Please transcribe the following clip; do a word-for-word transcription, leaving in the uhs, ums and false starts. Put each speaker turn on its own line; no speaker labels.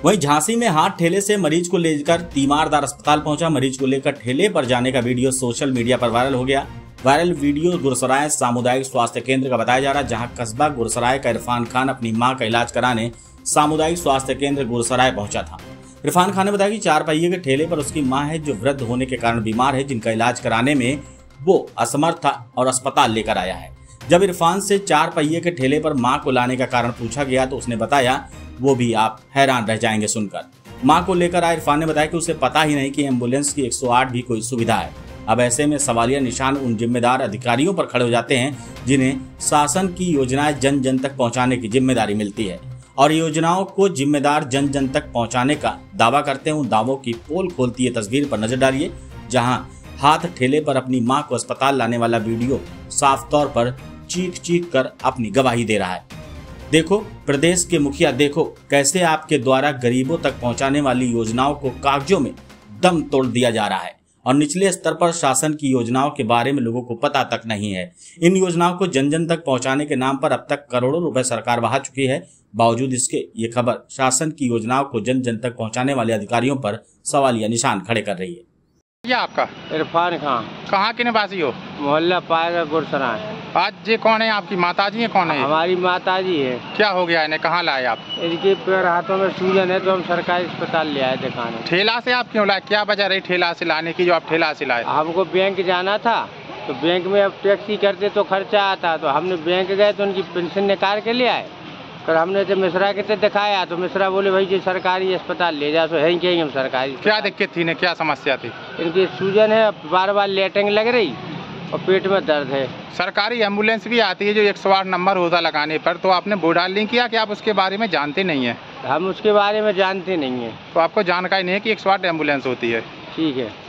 वहीं झांसी में हाथ ठेले से मरीज को लेकर तीमारदार अस्पताल पहुंचा। मरीज को लेकर ठेले पर जाने का वीडियो सोशल मीडिया पर वायरल हो गया। वायरल वीडियो गुरसराय सामुदायिक स्वास्थ्य केंद्र का बताया जा रहा है, जहां कस्बा गुरसराय का इरफान खान अपनी मां का इलाज कराने सामुदायिक स्वास्थ्य केंद्र गुरसराय पहुंचा था। इरफान खान ने बताया कि चार पहिए के ठेले पर उसकी मां है, जो वृद्ध होने के कारण बीमार है, जिनका इलाज कराने में वो असमर्थ था और अस्पताल लेकर आया है। जब इरफान से चार पहिए के ठेले पर मां को लाने का कारण पूछा गया तो उसने बताया, वो भी आप हैरान रह जाएंगे सुनकर। मां को लेकर आए इरफान ने बताया कि उसे पता ही नहीं कि एम्बुलेंस की एक सौ आठ भी कोई सुविधा है। अब ऐसे में सवालिया निशान उन जिम्मेदार अधिकारियों पर खड़े हो जाते हैं जिन्हें शासन की योजनाएं जन जन तक पहुंचाने की जिम्मेदारी मिलती है, और योजनाओं को जिम्मेदार जन जन तक पहुंचाने का दावा करते हैं। उन दावों की पोल खोलती है तस्वीर पर नजर डालिए, जहां हाथ ठेले पर अपनी मां को अस्पताल लाने वाला वीडियो साफ तौर पर चीख चीख कर अपनी गवाही दे रहा है। देखो प्रदेश के मुखिया, देखो कैसे आपके द्वारा गरीबों तक पहुंचाने वाली योजनाओं को कागजों में दम तोड़ दिया जा रहा है, और निचले स्तर पर शासन की योजनाओं के बारे में लोगों को पता तक नहीं है। इन योजनाओं को जन जन तक पहुंचाने के नाम पर अब तक करोड़ों रुपए सरकार बहा चुकी है। बावजूद इसके ये खबर शासन की योजनाओं को जन जन तक पहुंचाने वाले अधिकारियों पर सवालिया निशान खड़े कर रही है।
क्या आपका?
इरफान खान।
कहाँ के निवासी हो?
मोहल्ला पाएगा गुरसराय।
आज ये कौन है? आपकी माताजी है? कौन है?
हमारी माताजी है।
क्या हो गया इन्हें? कहाँ लाए आप?
इनके पैर हाथों में सूजन है, तो हम सरकारी अस्पताल ले आए दिखाने।
ठेला से आप क्यों लाए? क्या वजह रही ठेला से लाने की, जो आप ठेला से लाए?
हमको बैंक जाना था, तो बैंक में अब टैक्सी करते तो खर्चा आता, तो हमने बैंक गए तो उनकी पेंशन निकाल के ले आए। फिर हमने जब मिश्रा के तो दिखाया तो मिश्रा बोले भाई जी सरकारी अस्पताल ले जाओ, तो है कहेंगे हम सरकारी।
क्या दिक्कत थी? ने क्या समस्या थी?
इनकी सूजन है, बार बार लेटरिंग लग रही और पेट में दर्द है।
सरकारी एम्बुलेंस भी आती है जो एक सौ आठ नंबर होता लगाने पर, तो आपने बोर्डाल नहीं किया कि आप उसके बारे में जानते नहीं है?
हम उसके बारे में जानते नहीं है।
तो आपको जानकारी नहीं है कि एक सौ आठ एम्बुलेंस होती है?
ठीक है।